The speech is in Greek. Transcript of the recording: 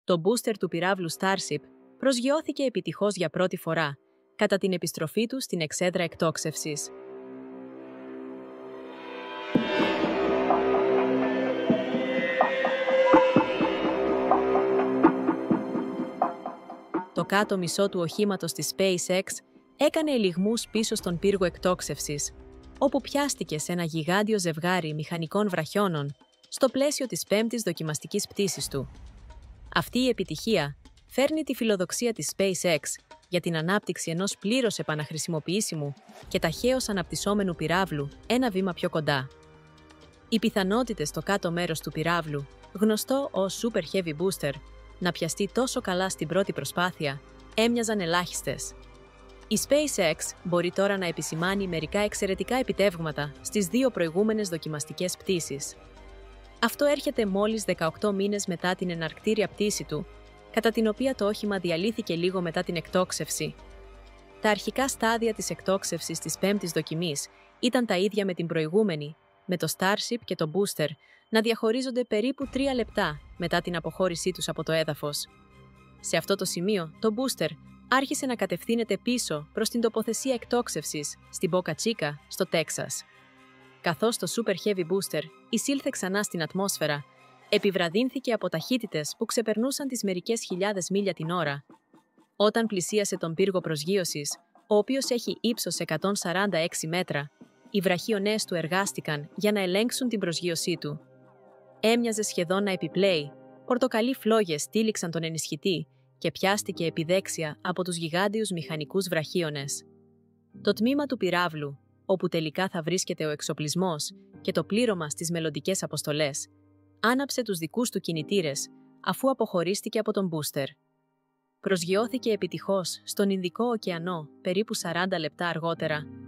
Το booster του πυράβλου Starship προσγειώθηκε επιτυχώς για πρώτη φορά, κατά την επιστροφή του στην εξέδρα εκτόξευσης. Το κάτω μισό του οχήματος της SpaceX έκανε ελιγμούς πίσω στον πύργο εκτόξευσης, όπου πιάστηκε σε ένα γιγάντιο ζευγάρι μηχανικών βραχιώνων στο πλαίσιο της πέμπτης δοκιμαστικής πτήσης του. Αυτή η επιτυχία φέρνει τη φιλοδοξία της SpaceX για την ανάπτυξη ενός πλήρως επαναχρησιμοποιήσιμου και ταχαίως αναπτυσσόμενου πυράβλου ένα βήμα πιο κοντά. Οι πιθανότητες στο κάτω μέρος του πυράβλου, γνωστό ως Super Heavy Booster, να πιαστεί τόσο καλά στην πρώτη προσπάθεια, έμοιαζαν ελάχιστες. Η SpaceX μπορεί τώρα να επισημάνει μερικά εξαιρετικά επιτεύγματα στις δύο προηγούμενες δοκιμαστικές πτήσεις. Αυτό έρχεται μόλις 18 μήνες μετά την εναρκτήρια πτήση του, κατά την οποία το όχημα διαλύθηκε λίγο μετά την εκτόξευση. Τα αρχικά στάδια της εκτόξευσης της πέμπτης δοκιμής ήταν τα ίδια με την προηγούμενη, με το Starship και το Booster να διαχωρίζονται περίπου 3 λεπτά μετά την αποχώρησή τους από το έδαφος. Σε αυτό το σημείο, το Booster άρχισε να κατευθύνεται πίσω προς την τοποθεσία εκτόξευσης στην Boca Chica, στο Τέξας. Καθώς το Super Heavy Booster εισήλθε ξανά στην ατμόσφαιρα, επιβραδύνθηκε από ταχύτητες που ξεπερνούσαν τις μερικές χιλιάδες μίλια την ώρα. Όταν πλησίασε τον πύργο προσγείωσης, ο οποίος έχει ύψος 146 μέτρα, οι βραχίονές του εργάστηκαν για να ελέγξουν την προσγείωσή του. Έμοιαζε σχεδόν να επιπλέει, πορτοκαλί φλόγες τύλιξαν τον ενισχυτή και πιάστηκε επιδέξια από τους γιγάντιους μηχανικούς βραχίονες. Το τμήμα του πυράβλου, όπου τελικά θα βρίσκεται ο εξοπλισμός και το πλήρωμα στις μελλοντικές αποστολές, άναψε τους δικούς του κινητήρες, αφού αποχωρίστηκε από τον Booster. Προσγειώθηκε επιτυχώς στον Ινδικό ωκεανό περίπου 40 λεπτά αργότερα,